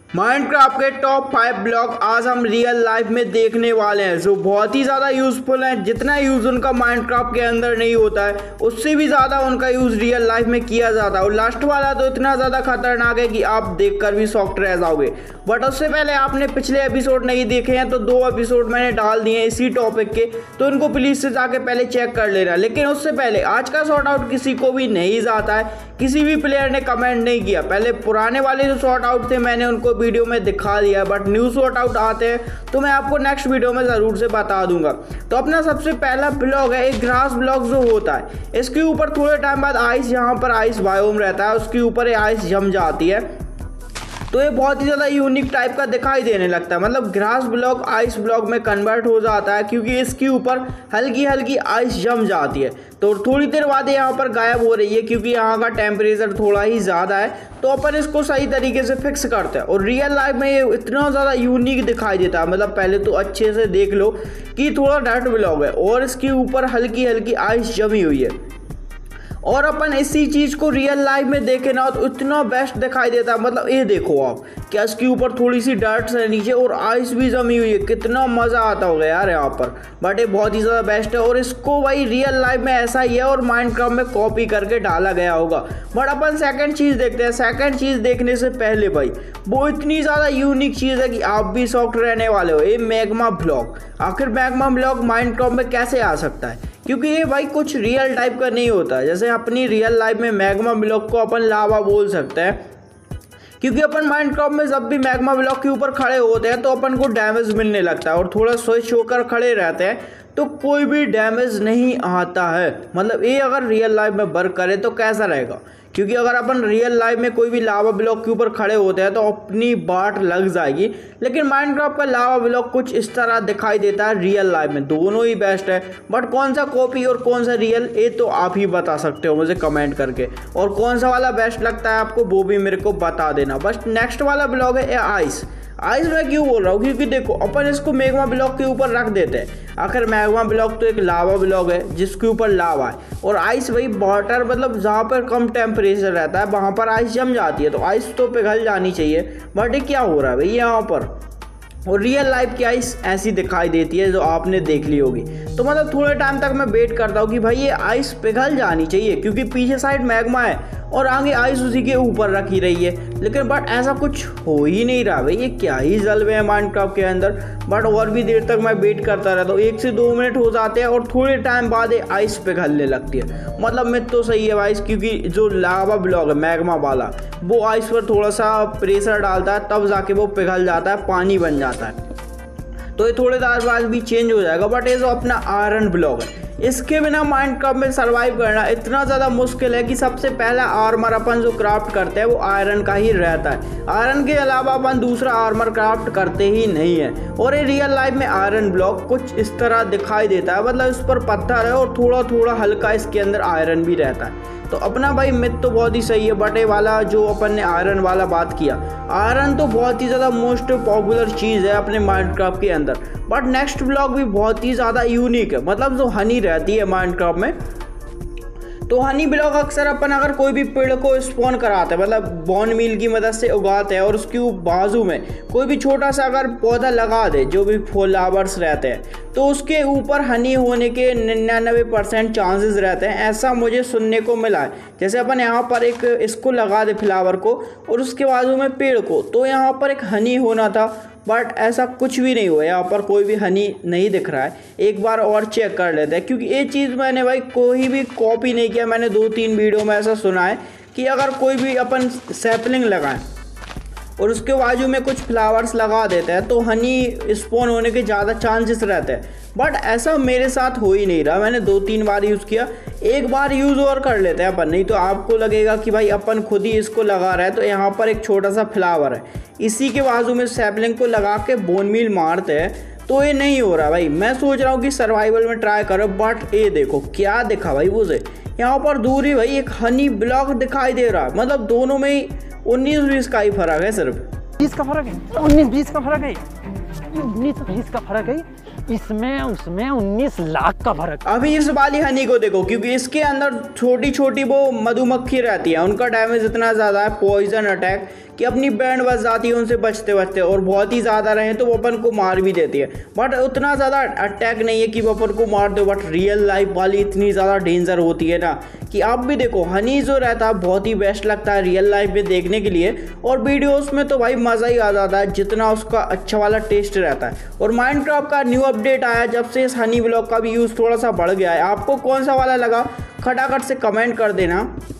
Minecraft के top 5 blog आज हम रियल लाइफ में देखने वाले हैं जो बहुत ही ज़्यादा यूज़फुल हैं। जितना यूज़ उनका माइनक्राफ्ट के अंदर नहीं होता है उससे भी ज़्यादा उनका यूज़ रियल लाइफ में किया जाता है। और लास्ट वाला तो इतना ज़्यादा खतरनाक है कि आप देखकर भी शॉक्ड रह जाओगे। बट उससे पहले आपने पिछले एपिसोड नहीं देखे हैं तो 2 एपिसोड मैंने डाल दिए हैं इसी टॉपिक के, तो उनको प्लीज़ से जाके पहले चेक कर लेना। लेकिन उससे पहले आज का शॉर्ट आउट किसी को भी नहीं जाता है, किसी भी प्लेयर ने कमेंट नहीं किया। पहले पुराने वाले जो शॉर्ट आउट थे मैंने उनको वीडियो में दिखा दिया, बट न्यू शॉर्ट आउट आते हैं तो मैं आपको नेक्स्ट वीडियो में ज़रूर से बता दूंगा। तो अपना सबसे पहला ब्लॉग है एक ग्रास ब्लॉग जो होता है, इसके ऊपर थोड़े टाइम बाद आइस, यहाँ पर आइस बायोम रहता है, उसके ऊपर आइस जम जाती है तो ये बहुत ही ज़्यादा यूनिक टाइप का दिखाई देने लगता है। मतलब ग्रास ब्लॉक आइस ब्लॉक में कन्वर्ट हो जाता है क्योंकि इसके ऊपर हल्की हल्की आइस जम जाती है। तो थोड़ी देर बाद यहाँ पर गायब हो रही है क्योंकि यहाँ का टेम्परेचर थोड़ा ही ज़्यादा है। तो अपन इसको सही तरीके से फिक्स करते हैं और रियल लाइफ में ये इतना ज़्यादा यूनिक दिखाई देता है। मतलब पहले तो अच्छे से देख लो कि थोड़ा डर्ट ब्लॉक है और इसके ऊपर हल्की हल्की आइस जमी हुई है और अपन इसी चीज़ को रियल लाइफ में देखे ना तो इतना बेस्ट दिखाई देता है। मतलब ये देखो आप, क्या इसके ऊपर थोड़ी सी डर्ट्स है नीचे और आइस भी जमी हुई है, कितना मज़ा आता होगा यार यहाँ पर। बट ये बहुत ही ज़्यादा बेस्ट है और इसको भाई रियल लाइफ में ऐसा ही है और माइनक्राफ्ट में कॉपी करके डाला गया होगा। बट अपन सेकंड चीज़ देखते हैं। सेकंड चीज़ देखने से पहले भाई वो इतनी ज़्यादा यूनिक चीज़ है कि आप भी शॉक्ड रहने वाले हो। ये मैग्मा ब्लॉक, आखिर मैग्मा ब्लॉक माइनक्राफ्ट में कैसे आ सकता है? क्योंकि ये भाई कुछ रियल टाइप का नहीं होता। जैसे अपनी रियल लाइफ में मैग्मा ब्लॉक को अपन लावा बोल सकते हैं, क्योंकि अपन माइनक्राफ्ट में जब भी मैग्मा ब्लॉक के ऊपर खड़े होते हैं तो अपन को डैमेज मिलने लगता है और थोड़ा स्विच होकर खड़े रहते हैं तो कोई भी डैमेज नहीं आता है। मतलब ये अगर रियल लाइफ में वर्क करे तो कैसा रहेगा? क्योंकि अगर अपन रियल लाइफ में कोई भी लावा ब्लॉक के ऊपर खड़े होते हैं तो अपनी बाट लग जाएगी। लेकिन माइनक्राफ्ट का लावा ब्लॉक कुछ इस तरह दिखाई देता है रियल लाइफ में। दोनों ही बेस्ट है, बट कौन सा कॉपी और कौन सा रियल ये तो आप ही बता सकते हो मुझे कमेंट करके। और कौन सा वाला बेस्ट लगता है आपको वो भी मेरे को बता देना। बस नेक्स्ट वाला ब्लॉग है आइस। आइस मैं क्यों बोल रहा हूँ? क्योंकि देखो अपन इसको मैग्मा ब्लॉक के ऊपर रख देते हैं। आखिर मैग्मा ब्लॉक तो एक लावा ब्लॉक है जिसके ऊपर लावा है और आइस भाई वाटर, मतलब जहाँ पर कम टेम्परेचर रहता है वहाँ पर आइस जम जाती है तो आइस तो पिघल जानी चाहिए। बट ये क्या हो रहा है भाई यहाँ पर? और रियल लाइफ की आइस ऐसी दिखाई देती है जो आपने देख ली होगी। तो मतलब थोड़े टाइम तक मैं वेट करता हूँ कि भाई ये आइस पिघल जानी चाहिए क्योंकि पीछे साइड मैग्मा है और आगे आइस उसी के ऊपर रखी रही है। लेकिन बट ऐसा कुछ हो ही नहीं रहा भाई, ये क्या ही जलवे है माइनक्राफ्ट के अंदर। बट और भी देर तक मैं वेट करता रहता हूँ, 1 से 2 मिनट हो जाते हैं और थोड़े टाइम बाद ये आइस पिघलने लगती है। मतलब मिथ तो सही है भाई, क्योंकि जो लावा ब्लॉक है मैग्मा वाला वो आइस पर थोड़ा सा प्रेशर डालता है तब जाके वो पिघल जाता है, पानी बन जाता है। तो ये थोड़े देर बाद भी चेंज हो जाएगा। बट ये जो अपना आयरन ब्लॉक है इसके बिना माइनक्राफ्ट में सरवाइव करना इतना ज़्यादा मुश्किल है कि सबसे पहला आर्मर अपन जो क्राफ्ट करते हैं वो आयरन का ही रहता है। आयरन के अलावा अपन दूसरा आर्मर क्राफ्ट करते ही नहीं है। और ये रियल लाइफ में आयरन ब्लॉक कुछ इस तरह दिखाई देता है। मतलब इस पर पत्थर है और थोड़ा थोड़ा हल्का इसके अंदर आयरन भी रहता है। तो अपना भाई मिथ तो बहुत ही सही है। बट ये वाला जो अपन ने आयरन वाला बात किया, आयरन तो बहुत ही ज़्यादा मोस्ट पॉपुलर चीज़ है अपने माइनक्राफ्ट के अंदर। बट नेक्स्ट ब्लॉक भी बहुत ही ज़्यादा यूनिक है। मतलब जो हनी रहती है माइनक्राफ्ट में, तो हनी ब्लॉक अक्सर अपन अगर कोई भी पेड़ को स्पॉन कराते हैं, मतलब बोन मील की मदद से उगाते हैं और उसके बाजू में कोई भी छोटा सा अगर पौधा लगा दे जो भी फ्लावर्स रहते हैं तो उसके ऊपर हनी होने के 99% चांसेस रहते हैं। ऐसा मुझे सुनने को मिला है। जैसे अपन यहाँ पर एक इसको लगा दे फ्लावर को और उसके बाजू में पेड़ को, तो यहाँ पर एक हनी होना था। बट ऐसा कुछ भी नहीं हुआ, यहाँ पर कोई भी हनी नहीं दिख रहा है। एक बार और चेक कर लेते हैं क्योंकि ये चीज़ मैंने भाई कोई भी कॉपी नहीं किया। मैंने 2-3 वीडियो में ऐसा सुना है कि अगर कोई भी अपन सैपलिंग लगाएं और उसके बाजू में कुछ फ्लावर्स लगा देते हैं तो हनी स्पॉन होने के ज़्यादा चांसेस रहते हैं। बट ऐसा मेरे साथ हो ही नहीं रहा। मैंने 2-3 बार यूज़ किया, एक बार यूज़ और कर लेते हैं अपन, नहीं तो आपको लगेगा कि भाई अपन खुद ही इसको लगा रहे हैं। तो यहाँ पर एक छोटा सा फ्लावर है, इसी के बाजू में सैपलिंग को लगा के बोन मील मारते हैं तो ये नहीं हो रहा भाई। मैं सोच रहा हूँ कि सर्वाइवल में ट्राई करो। बट ये देखो क्या दिखा भाई मुझे, यहाँ पर दूर ही भाई एक हनी ब्लॉक दिखाई दे रहा है। मतलब दोनों में ही 19-20 का ही फर्क है, सिर्फ 20 का फर्क है, 19-20 का फर्क है, 19-20 का फर्क है। इसमें उसमें 19 लाख का फर्क। अभी इस वाली हनी को देखो क्योंकि इसके अंदर छोटी छोटी वो मधुमक्खी रहती है, उनका डैमेज इतना ज़्यादा है पॉइजन अटैक कि अपनी बैंड बच जाती है उनसे बचते बचते, और बहुत ही ज़्यादा रहे तो वो अपन को मार भी देती है। बट उतना ज़्यादा अटैक नहीं है कि वो अपन को मार दो। बट रियल लाइफ वाली इतनी ज़्यादा डेंजर होती है ना कि आप भी देखो, हनी जो रहता है बहुत ही बेस्ट लगता है रियल लाइफ में देखने के लिए, और वीडियोस में तो भाई मज़ा ही आ जाता है जितना उसका अच्छा वाला टेस्ट रहता है। और माइनक्राफ्ट का न्यू अपडेट आया जब से इस हनी ब्लॉक का भी यूज़ थोड़ा सा बढ़ गया है। आपको कौन सा वाला लगा खटाखट से कमेंट कर देना।